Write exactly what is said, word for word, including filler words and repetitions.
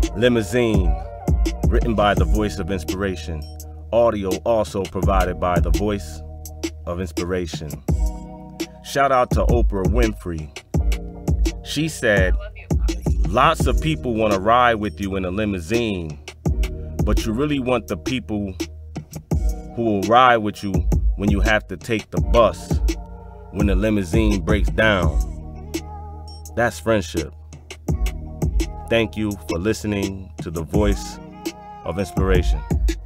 Limousine, written by the Voice of Inspiration. Audio also provided by the Voice of Inspiration. Shout out to Oprah Winfrey. She said, lots of people want to ride with you in a limousine, but you really want the people who will ride with you when you have to take the bus, when the limousine breaks down. That's friendship. Thank you for listening to the Voice of Inspiration.